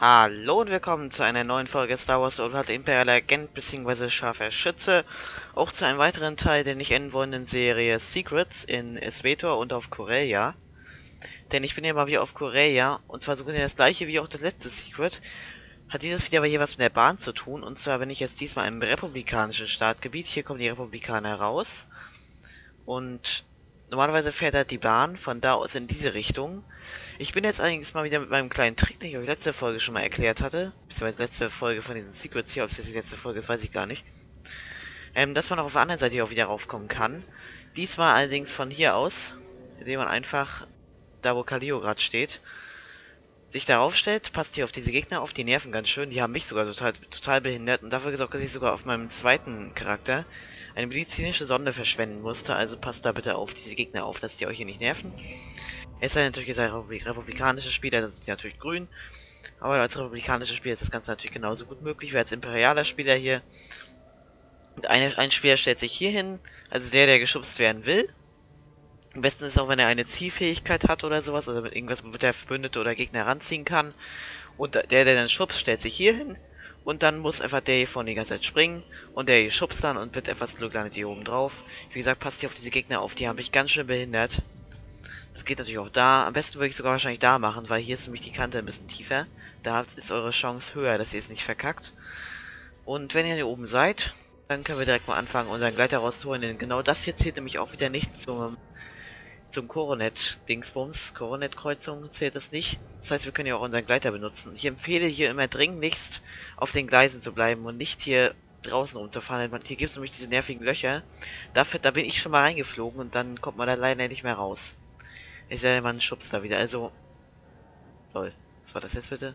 Hallo und willkommen zu einer neuen Folge Star Wars Old Hat Imperialer Agent bzw. Scharfer Schütze. Auch zu einem weiteren Teil der nicht enden wollenden Serie Secrets in Esvetor und auf Corellia. Denn ich bin ja mal wieder auf Corellia und zwar so gesehen das gleiche wie auch das letzte Secret. Hat dieses wieder aber hier was mit der Bahn zu tun, und zwar bin ich jetzt diesmal im republikanischen Startgebiet. Hier kommen die Republikaner raus und normalerweise fährt halt die Bahn von da aus in diese Richtung. Ich bin jetzt allerdings mal wieder mit meinem kleinen Trick, den ich euch letzte Folge schon mal erklärt hatte, beziehungsweise letzte Folge von diesen Secrets hier, ob es jetzt die letzte Folge ist, weiß ich gar nicht, dass man auch auf der anderen Seite hier auch wieder raufkommen kann. Diesmal allerdings von hier aus, indem man einfach, da wo Kalio gerade steht, sich darauf stellt, passt hier auf diese Gegner auf, die nerven ganz schön, die haben mich sogar total behindert und dafür gesorgt, dass ich sogar auf meinem zweiten Charakter eine medizinische Sonde verschwenden musste, also passt da bitte auf diese Gegner auf, dass die euch hier nicht nerven. Es sei natürlich jetzt ein republikanischer Spieler, das ist natürlich grün, aber als republikanischer Spieler ist das Ganze natürlich genauso gut möglich wie als imperialer Spieler hier. Und ein Spieler stellt sich hier hin, also der geschubst werden will. Am besten ist auch, wenn er eine Zielfähigkeit hat oder sowas, also mit irgendwas, womit er Verbündete oder Gegner ranziehen kann. Und der dann schubst, stellt sich hier hin. Und dann muss einfach der hier vorne die ganze Zeit springen. Und der hier schubst dann und mit etwas Glück landet hier oben drauf. Wie gesagt, passt hier auf diese Gegner auf, die haben mich ganz schön behindert. Das geht natürlich auch da. Am besten würde ich sogar wahrscheinlich da machen, weil hier ist nämlich die Kante ein bisschen tiefer. Da ist eure Chance höher, dass ihr es nicht verkackt. Und wenn ihr hier oben seid, dann können wir direkt mal anfangen, unseren Gleiter rauszuholen. Denn genau das hier zählt nämlich auch wieder nicht zum Coronet-Dingsbums. Coronet-Kreuzung zählt das nicht. Das heißt, wir können ja auch unseren Gleiter benutzen. Ich empfehle hier immer dringlichst auf den Gleisen zu bleiben und nicht hier draußen rumzufahren. Hier gibt es nämlich diese nervigen Löcher. Da bin ich schon mal reingeflogen und dann kommt man da leider nicht mehr raus. Ist ja immer ein Schubs da wieder, also... Lol. Was war das jetzt bitte?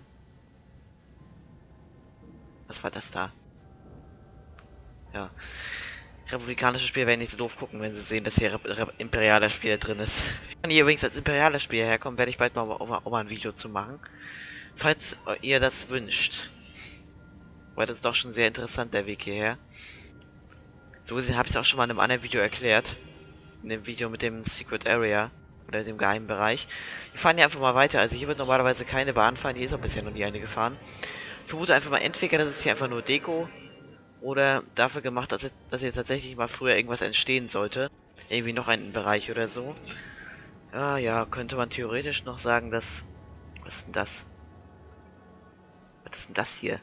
Was war das da? Ja. Republikanische Spieler werden nicht so doof gucken, wenn sie sehen, dass hier imperialer Spieler drin ist. Ich kann hier übrigens als imperialer Spieler herkommen, werde ich bald mal auch mal ein Video zu machen. Falls ihr das wünscht. Weil das ist doch schon sehr interessant, der Weg hierher. So gesehen habe ich es auch schon mal in einem anderen Video erklärt. In dem Video mit dem Secret Area. Oder dem geheimen Bereich. Wir fahren hier einfach mal weiter. Also hier wird normalerweise keine Bahn fahren. Hier ist auch bisher noch nie eine gefahren. Ich vermute einfach mal entweder, das ist hier einfach nur Deko. Oder dafür gemacht, dass hier tatsächlich mal früher irgendwas entstehen sollte. Irgendwie noch ein Bereich oder so. Ah ja, könnte man theoretisch noch sagen, dass... Was ist denn das? Was ist denn das hier?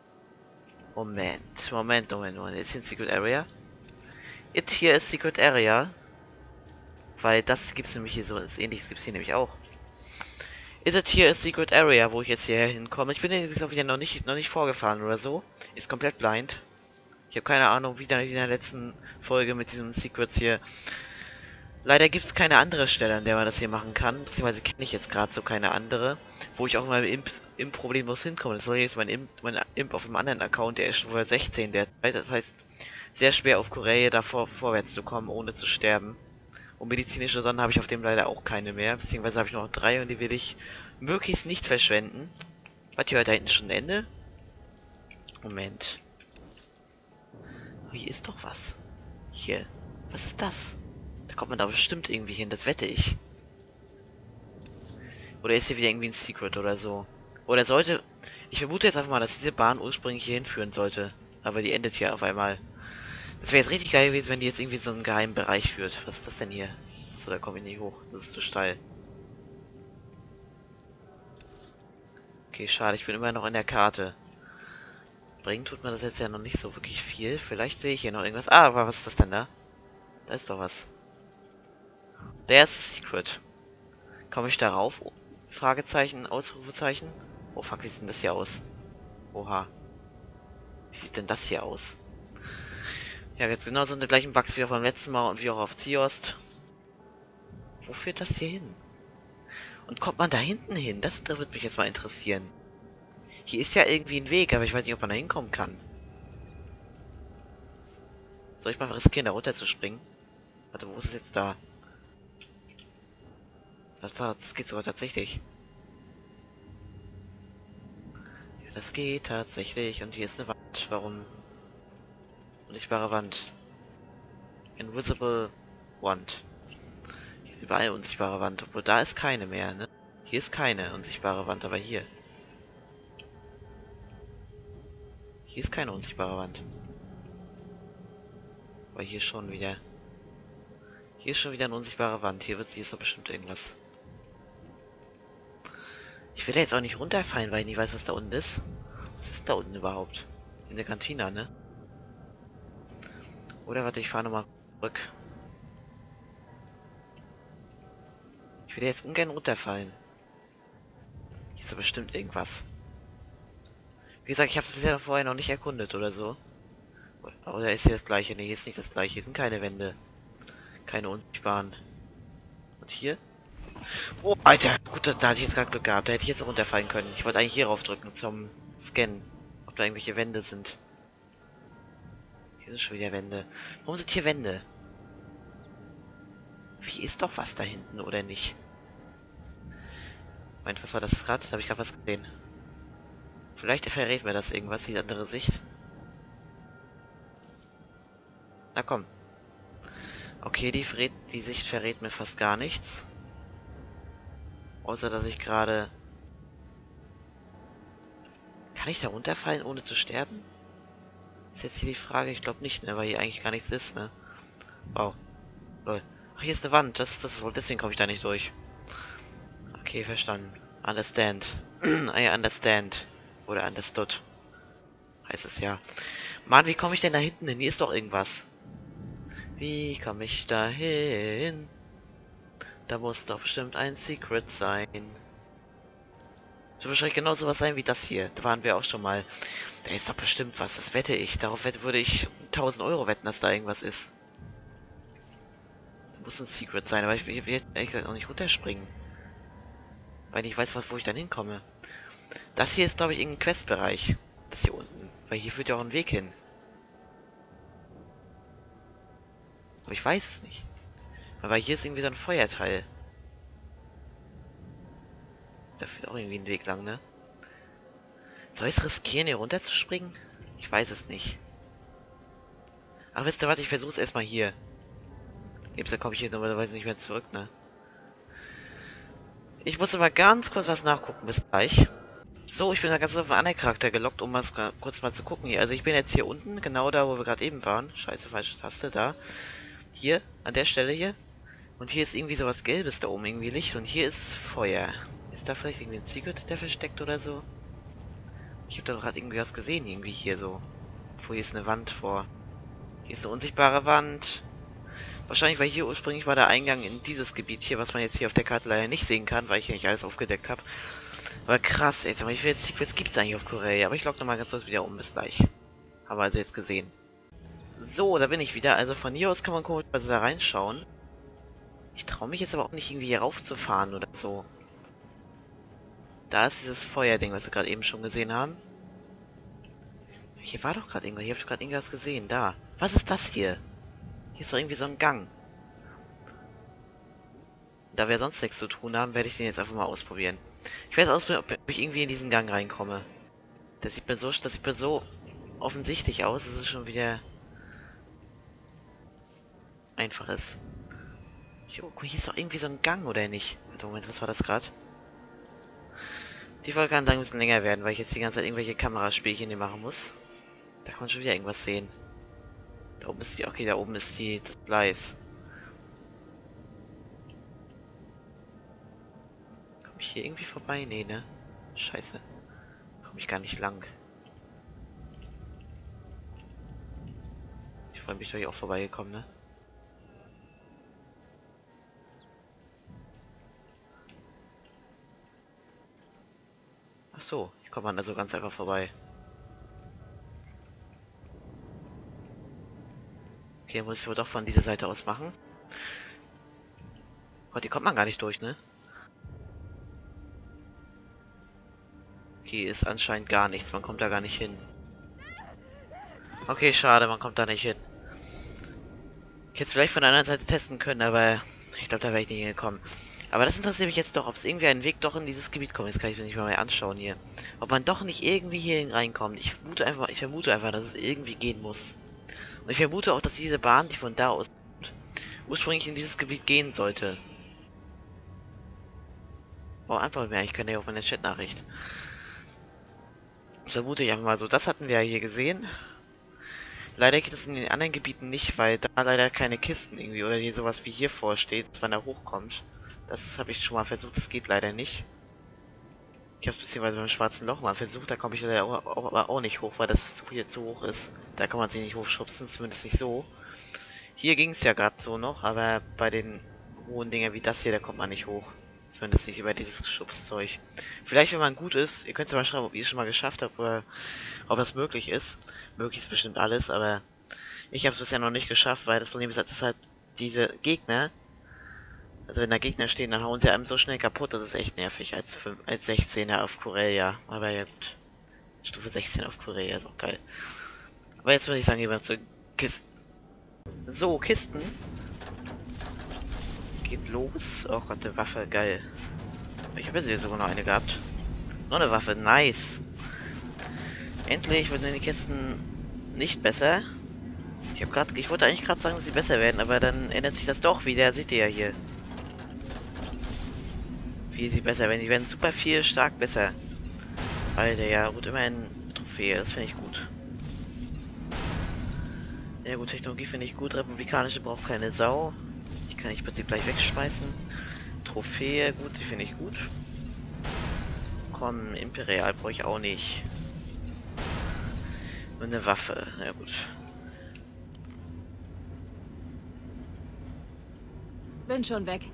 Moment. Ist hier ein Secret Area? It hier ist Secret Area. Weil das gibt's nämlich hier so, das ähnliches gibt's hier nämlich auch. Is it here a secret area, wo ich jetzt hierher hinkomme? Ich bin jetzt auch wieder noch nicht vorgefahren oder so. Ist komplett blind. Ich habe keine Ahnung, wie dann in der letzten Folge mit diesem Secrets hier. Leider gibt es keine andere Stelle, an der man das hier machen kann. Beziehungsweise kenne ich jetzt gerade so keine andere, wo ich auch mal im problemlos hinkomme. Das soll jetzt mein Imp auf einem anderen Account, der ist schon wohl 16 derzeit. Das heißt, sehr schwer auf Corellia da vorwärts zu kommen, ohne zu sterben. Und medizinische Sonnen habe ich auf dem leider auch keine mehr. Beziehungsweise habe ich noch 3 und die will ich möglichst nicht verschwenden. Warte, hier da hinten schon ein Ende? Moment. Oh, hier ist doch was. Hier. Was ist das? Da kommt man da bestimmt irgendwie hin, das wette ich. Oder ist hier wieder irgendwie ein Secret oder so. Oder sollte... Ich vermute jetzt einfach mal, dass diese Bahn ursprünglich hier hinführen sollte. Aber die endet hier auf einmal. Das wäre jetzt richtig geil gewesen, wenn die jetzt irgendwie in so einen geheimen Bereich führt. Was ist das denn hier? So, da komme ich nicht hoch. Das ist zu steil. Okay, schade. Ich bin immer noch in der Karte. Bringen tut mir das jetzt ja noch nicht so wirklich viel. Vielleicht sehe ich hier noch irgendwas. Ah, aber was ist das denn da? Da ist doch was. Der ist Secret. Komme ich da rauf? Fragezeichen, Ausrufezeichen. Oh fuck, wie sieht denn das hier aus? Oha. Wie sieht denn das hier aus? Ja, jetzt genau sind die gleichen Bugs wie auch beim letzten Mal und wie auch auf Ziost. Wo führt das hier hin? Und kommt man da hinten hin? Das wird mich jetzt mal interessieren. Hier ist ja irgendwie ein Weg, aber ich weiß nicht, ob man da hinkommen kann. Soll ich mal riskieren, da runter zu springen? Warte, wo ist es jetzt da? Das geht sogar tatsächlich. Ja, das geht tatsächlich. Und hier ist eine Wand. Warum? Unsichtbare Wand. Invisible Wand. Hier ist überall unsichtbare Wand. Obwohl da ist keine mehr, ne? Hier ist keine unsichtbare Wand, aber hier. Hier ist keine unsichtbare Wand. Aber hier schon wieder. Hier ist schon wieder eine unsichtbare Wand. Hier ist doch bestimmt irgendwas. Ich will da jetzt auch nicht runterfallen, weil ich nicht weiß, was da unten ist. Was ist da unten überhaupt? In der Kantine, ne? Oder warte, ich fahre nochmal zurück. Ich will jetzt ungern runterfallen. Hier ist doch bestimmt irgendwas. Wie gesagt, ich habe es bisher vorher noch nicht erkundet oder so. Oder ist hier das gleiche? Ne, hier ist nicht das gleiche. Hier sind keine Wände. Keine unsichtbaren. Und hier? Oh, Alter! Gut, da hatte ich jetzt gerade Glück gehabt. Da hätte ich jetzt runterfallen können. Ich wollte eigentlich hier rauf drücken zum Scannen. Ob da irgendwelche Wände sind. Hier sind schon wieder Wände. Warum sind hier Wände? Wie ist doch was da hinten, oder nicht? Meint, was war das gerade? Da habe ich gerade was gesehen. Vielleicht verrät mir das irgendwas, die andere Sicht. Na komm. Okay, die Sicht verrät mir fast gar nichts. Außer, dass ich gerade... Kann ich da runterfallen, ohne zu sterben? Ist jetzt hier die Frage. Ich glaube nicht, ne? Weil hier eigentlich gar nichts ist, ne? Wow. Lol. Ach, hier ist eine Wand. Das ist wohl. Deswegen komme ich da nicht durch. Okay, verstanden. Understand. I understand. Oder understood. Heißt es ja. Mann, wie komme ich denn da hinten hin? Hier ist doch irgendwas. Wie komme ich da hin? Da muss doch bestimmt ein Secret sein. Das wird wahrscheinlich genau sowas sein wie das hier. Da waren wir auch schon mal. Da ist doch bestimmt was. Das wette ich. Darauf würde ich 1000 Euro wetten, dass da irgendwas ist. Da muss ein Secret sein. Aber ich will jetzt ehrlich gesagt auch nicht runterspringen. Weil ich weiß, wo ich dann hinkomme. Das hier ist, glaube ich, irgendein Questbereich. Das hier unten. Weil hier führt ja auch ein Weg hin. Aber ich weiß es nicht. Aber hier ist irgendwie so ein Feuerteil. Da führt auch irgendwie ein Weg lang, ne? Soll ich es riskieren, hier runterzuspringen? Ich weiß es nicht. Aber wisst ihr was, ich versuche es erstmal hier. Nebst da komme ich hier normalerweise nicht mehr zurück, ne? Ich muss aber ganz kurz was nachgucken, bis gleich. So, ich bin da ganz auf einen anderen Charakter gelockt, um was kurz mal zu gucken hier. Also ich bin jetzt hier unten, genau da, wo wir gerade eben waren. Scheiße, falsche Taste, da. Hier, an der Stelle hier. Und hier ist irgendwie sowas Gelbes da oben, irgendwie Licht. Und hier ist Feuer. Ist da vielleicht irgendwie ein Secret, der versteckt oder so? Ich habe da gerade irgendwie was gesehen, irgendwie hier so. Wo hier ist eine Wand vor. Hier ist eine unsichtbare Wand. Wahrscheinlich, weil hier ursprünglich war der Eingang in dieses Gebiet hier, was man jetzt hier auf der Karte leider nicht sehen kann, weil ich hier nicht alles aufgedeckt habe. Aber krass, ey, wie viele Secrets gibt es eigentlich auf Korea? Aber ich logge nochmal ganz kurz wieder um, bis gleich. Haben wir also jetzt gesehen. So, da bin ich wieder. Also von hier aus kann man komischerweise da reinschauen. Ich traue mich jetzt aber auch nicht irgendwie hier raufzufahren oder so. Da ist dieses Feuerding, was wir gerade eben schon gesehen haben. Hier war doch gerade irgendwas. Hier habe ich gerade irgendwas gesehen. Da. Was ist das hier? Hier ist doch irgendwie so ein Gang. Da wir sonst nichts zu tun haben, werde ich den jetzt einfach mal ausprobieren. Ich werde ausprobieren, ob ich irgendwie in diesen Gang reinkomme. Das sieht mir so offensichtlich aus, dass es schon wieder einfach ist. Jo, guck, hier ist doch irgendwie so ein Gang, oder nicht? Moment, was war das gerade? Die Folge kann dann ein bisschen länger werden, weil ich jetzt die ganze Zeit irgendwelche Kameraspielchen hier machen muss. Da kann man schon wieder irgendwas sehen. Da oben ist die, okay, da oben ist das Gleis. Komme ich hier irgendwie vorbei? Nee, ne? Scheiße. Komme ich gar nicht lang. Ich freue mich, doch hier auch vorbeigekommen, ne? Ach so, ich komme man also ganz einfach vorbei. Okay, muss ich wohl doch von dieser Seite aus machen. Gott, hier kommt man gar nicht durch, ne? Okay, ist anscheinend gar nichts. Man kommt da gar nicht hin. Okay, schade, man kommt da nicht hin. Ich hätte es vielleicht von der anderen Seite testen können, aber ich glaube, da wäre ich nicht hingekommen. Aber das interessiert mich jetzt doch, ob es irgendwie einen Weg doch in dieses Gebiet kommt. Jetzt kann ich mir nicht mal mehr anschauen hier. Ob man doch nicht irgendwie hier reinkommt. Ich vermute einfach, dass es irgendwie gehen muss. Und ich vermute auch, dass diese Bahn, die von da aus ursprünglich in dieses Gebiet gehen sollte. Oh, antwortet mir eigentlich keine auf meine Chat-Nachricht. Vermute ich einfach mal so. Das hatten wir ja hier gesehen. Leider geht es in den anderen Gebieten nicht, weil da leider keine Kisten irgendwie oder hier sowas wie hier vorsteht, wenn er hochkommt. Das habe ich schon mal versucht, das geht leider nicht. Ich habe es beziehungsweise beim schwarzen Loch mal versucht, da komme ich leider aber auch nicht hoch, weil das hier zu hoch ist. Da kann man sich nicht hochschubsen, zumindest nicht so. Hier ging es ja gerade so noch, aber bei den hohen Dinger wie das hier, da kommt man nicht hoch. Zumindest nicht über dieses Geschubszeug. Vielleicht, wenn man gut ist, ihr könnt ja mal schreiben, ob ihr es schon mal geschafft habt oder ob das möglich ist. Möglich ist bestimmt alles, aber ich habe es bisher noch nicht geschafft, weil das Problem ist, dass halt diese Gegner, also wenn da Gegner stehen, dann hauen sie einem so schnell kaputt, das ist echt nervig als 16er auf Corellia. Aber ja gut. Stufe 16 auf Corellia ist auch geil. Aber jetzt würde ich sagen, gehen wir zu Kisten. So, Kisten. Geht los. Oh Gott, eine Waffe, geil. Ich habe jetzt sogar noch eine gehabt. Noch eine Waffe, nice. Endlich werden die Kisten nicht besser. Ich wollte eigentlich gerade sagen, dass sie besser werden, aber dann ändert sich das doch wieder. Seht ihr ja hier. Wie sie besser werden. Die werden super viel stark besser. Alter, ja, gut, immerhin Trophäe, das finde ich gut. Ja gut, Technologie finde ich gut. Republikanische braucht keine Sau. Die kann ich im Prinzip gleich wegschmeißen. Trophäe, gut, die finde ich gut. Komm, Imperial brauche ich auch nicht. Nur eine Waffe, ja gut. Bin schon weg.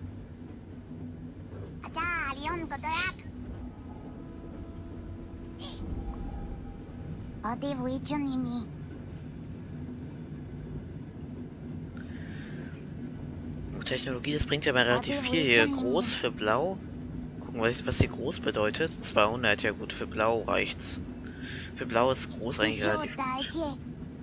Technologie, das bringt ja mal relativ viel hier. Groß für blau. Gucken, was hier groß bedeutet. 200, ja gut, für blau reicht's. Für blau ist groß eigentlich relativ gut.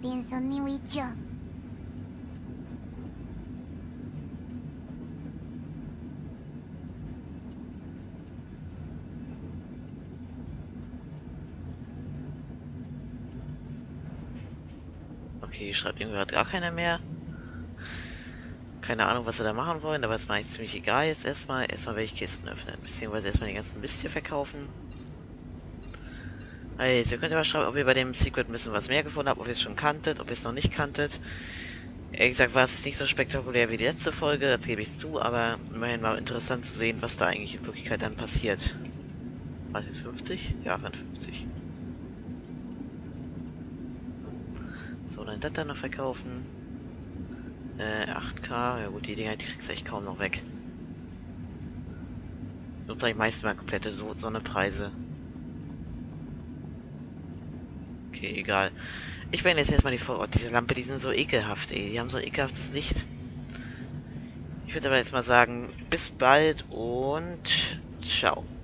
Okay, schreibt irgendwie gerade gar keiner mehr. Keine Ahnung, was wir da machen wollen, aber es ist mir eigentlich ziemlich egal jetzt erstmal. Erstmal werde ich Kisten öffnen, beziehungsweise erstmal den ganzen Mist hier verkaufen. Also, ihr könnt ja mal schreiben, ob ihr bei dem Secret ein bisschen was mehr gefunden habt, ob ihr es schon kanntet, ob ihr es noch nicht kanntet. Ehrlich gesagt war es nicht so spektakulär wie die letzte Folge, das gebe ich zu, aber immerhin war interessant zu sehen, was da eigentlich in Wirklichkeit dann passiert. War das jetzt 50? Ja, 50. So, dann das dann noch verkaufen. 8K, ja gut, die Dinger, die kriegst du echt kaum noch weg. Nutze ich meistens mal komplette Sonnepreise. Okay, egal. Ich beende jetzt erstmal die Folge. Oh, diese Lampe, die sind so ekelhaft, ey. Die haben so ein ekelhaftes Licht. Ich würde aber jetzt mal sagen, bis bald und ciao.